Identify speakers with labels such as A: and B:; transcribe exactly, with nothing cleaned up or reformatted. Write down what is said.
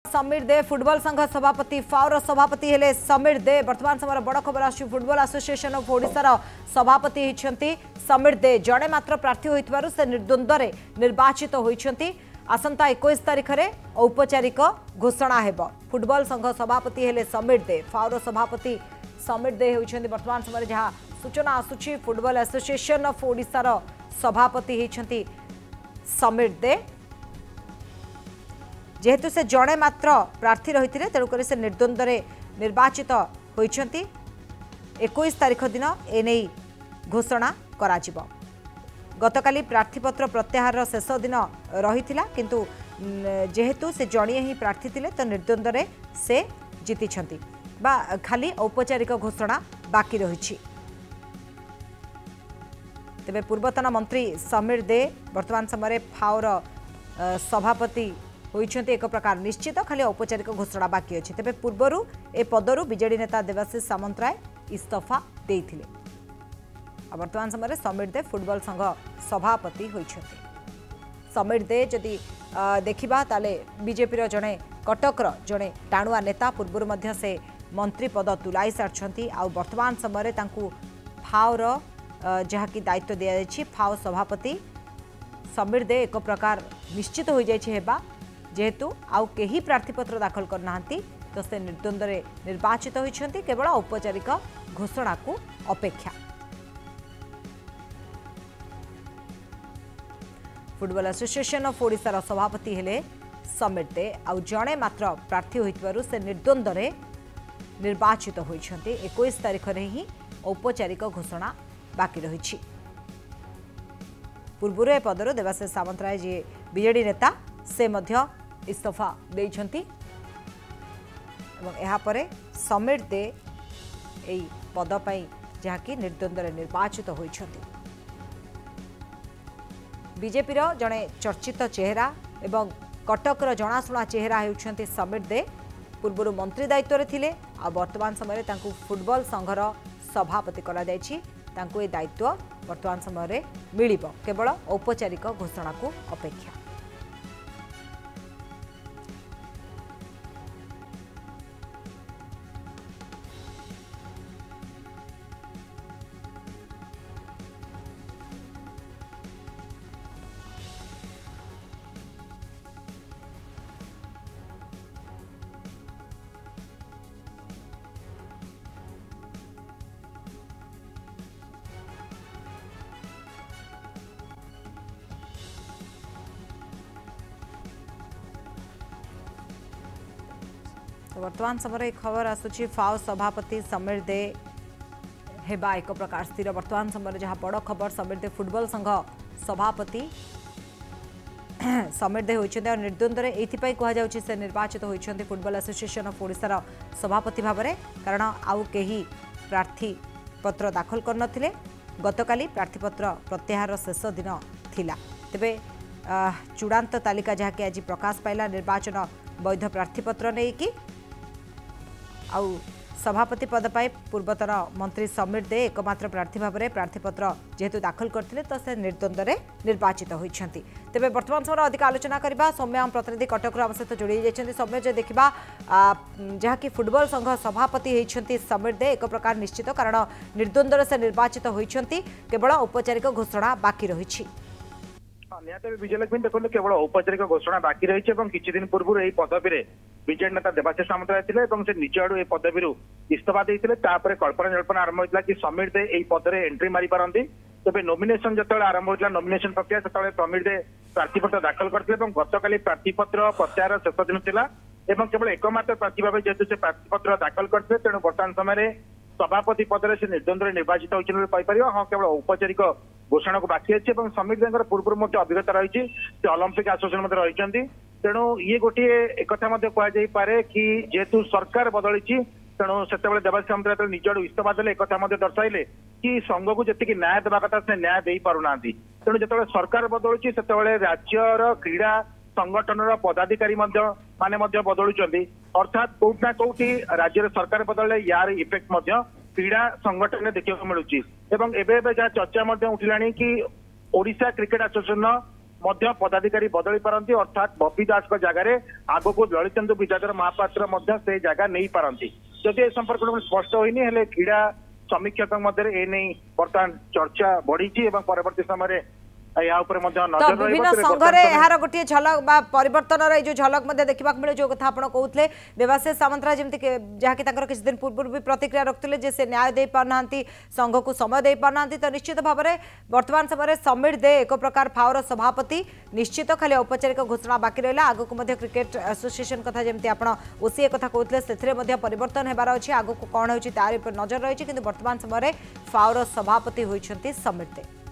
A: समीर दे football संघ सभापति फाउर सभापति हेले समीर दे वर्तमान समय बड़ खबर आसु फुटबॉल एसोसिएशन ऑफ ओडिशा सभापति होइछंती समीर दे जड़े मात्र प्रार्थी होइतबारु से निर्द्वंद्व निर्वाचित होइछंती आसंता इक्कीस तारिख में औपचारिक घोषणा हेब फुटबॉल संघ सभापति हेले समीर दे फाउर सभापति समीर दे होइछंती वर्तमान समय जहाँ सूचना आसुची फुटबॉल एसोसिएशन ऑफ ओडिशा सभापति होइछंती समीर दे जेहेतु से जड़े मात्र प्रार्थी रही है तेणुक से निर्द्वंद्व निर्वाचित होइछंती इक्कीस तारिख दिन एने घोषणा करा जिवो गतकाली प्रार्थीपत्र प्रत्याहार शेष दिन रही किंतु जेहेतु से जड़िए ही प्रार्थी थिले तो निर्द्वंद्व से जीति बा खाली औपचारिक घोषणा बाकी रही तेबे पूर्वतन मंत्री समीर दे वर्तमान समय फाउर सभापति होइछंती एक प्रकार निश्चित खाली औपचारिक घोषणा बाकी अच्छी तेबे पूर्वरु ए पदरु बीजेडी नेता देवाशीष सामंतराय इस्तीफा देइथिले वर्तमान समय समीर दे फुटबॉल संघ सभापति होइछंती समीर दे जदि देखिबा ताले बीजेपी जड़े कटकर जड़े टाणुआ नेता पूर्व मध्य से मंत्री पद तुलाई सारछंती आ वर्तमान समय तांकु फाउर जहाँकि दायित्व दि जायछि फाउ सभापति समीर दे एक प्रकार निश्चित हो जायछि हेबा जेहेतु आउ केही प्रार्थीपत्र दाखल करना तो से निर्द्वंद्व निर्वाचित होइछंती केवल औपचारिक घोषणा को अपेक्षा फुटबॉल एसोसिएशन ऑफ ओडिशा सभापति हेले समीर दे आउ जड़े मात्र प्रार्थी होइतबारु से निर्द्वंद्व निर्वाचित होइछंती इक्कीस तारिख रे ही औपचारिक घोषणा बाकी रही पूर्व ए पदर देवाशीष सामंतराय जी बीजेडी नेता से मध्य इस्तीफा देइछंती एवं यहाँ पर समीर दे एई पद पई जहाँकि निर्द्वंद्व निर्वाचित होइछंती बीजेपी रो जड़े चर्चित चेहरा एवं कटकर जनाशुना चेहरा होउछंती समीर दे पूर्व मंत्री दायित्व रे थिले आ वर्तमान समय तांकु फुटबॉल संघर सभापति करा जायछि तांकु ए दायित्व वर्तमान समय मिलिबो केवल औपचारिक घोषणा को अपेक्षा वर्तमान समय खबर आसुची फाउ सभापति समीर दे हेबा एक प्रकार स्थिर वर्तमान समय जहाँ बड़ खबर समीर दे फुटबॉल संघ सभापति समीर दे होइछन्ते और निर्द्वंद्व एथिपाई कहा जाउची से निर्वाचित होइछन्ते फुटबॉल एसोसिएशन ऑफ ओडिशा सभापति भाबरे कारण आउ केही प्रार्थी पत्र दाखल कर नथिले गतकाली प्रार्थीपत्र प्रत्याहार शेष दिन थिला तेबे चूड़ांत तालिका जहाँकि आज प्रकाश पाइला निर्वाचन वैध प्रार्थीपत्र नहीं कि आउ सभापति पद पाई पूर्वतन मंत्री समीर दे एकमात्र प्रार्थी भाव में प्रार्थीपत्र जेहेतु दाखल करते तो से निर्द्वंद्व निर्वाचित होइछंती तेबे वर्तमान समय अधिक आलोचना करबा सौम्य आम प्रतिनिधि कटक आम सहित जोड़ी जाइछंती सौम्य जे देखिबा जहाँकि फुटबॉल संघ सभापति होइछंती समीर दे एक प्रकार निश्चित कारण निर्द्वंद्व से निर्वाचित होइछंती केवल औपचारिक घोषणा बाकी रही
B: निहत विजयलक्ष्मी देखते केवल औपचारिक घोषणा बाकी रही किसी दिन पूर्व यही पदवी में बीजेडी नेता देवाशीष सामंतराय थे निज आड़ू पदवी इस्तीफा देते कल्पना जल्पना आरंभ होता कि समीर दे यही पदरे एंट्री मारी पारती तेज नॉमिनेशन जो आरंभ होता नॉमिनेशन प्रक्रिया से समीर दे प्रार्थीपत्र दाखल करते गतकाली प्रार्थीपत्र प्रत्याहार शेष दिन था केवल एकमात्र प्रार्थी भाव जेहेतु से प्रार्थीपत्र दाखल करते तेणु बर्तमान समय सभापति पदरे से निर्द्वंद्व निर्वाचित होती हाँ केवल औपचारिक घोषणा को बाकी अच्छी समीर देर पूर्व अभिज्ञता रही ओलंपिक एसोसिएशन रही तेणु ये गोटे एक कहुपे कि जेहेतु सरकार बदली तेणु से देवाशीष सामंतराय निज आड़ इस्तीफा देले एक दर्शाइले कि संघ को जी न्याय देवा कथा से न्याय दे पारना तेणु जो सरकार बदलुची से राज्यर क्रीड़ा संगठन पदाधिकारी माने बदलुं अर्थात कौटना कौटी राज्य सरकार बदल यार इफेक्ट क्रीड़ा संगठन देखा मिलूँ एवं एवं जहाँ चर्चा उठिला कि ओडिशा क्रिकेट एसोसिएशन मध्य पदाधिकारी बदली पारती अर्थात बबी दास जगह आग को ललितेन्दु विद्याधर महापात्र मध्य से जगह नहीं पारती जदि ए संपर्क में स्पष्ट होनी हेले क्रीड़ा समीक्षक मध्य एने बर्तमान चर्चा बढ़ी परवर्ती समय
A: तो विभिन्न संघरे यार गोटे झलक बा परिवर्तन जो झलक देखा मिले जो कथा आप कहते देवाशीष सामंतराय जमी जहाँकि किसी दिन पूर्व भी प्रतिक्रिया रखते जे से न्याय दे पारना संघ को समय दे पारना तो निश्चित भाव में वर्तमान समय समीर दे एक प्रकार फावर सभापति निश्चित खाली औपचारिक घोषणा बाकी रहा आगक क्रिकेट एसोसिएशन कथा जमी आप ओसीए कथा कहते से परिवर्तन होबार अच्छे आगक कौन हो तार नजर रही है कि वर्तमान समय फावर सभापति होती समीर दे।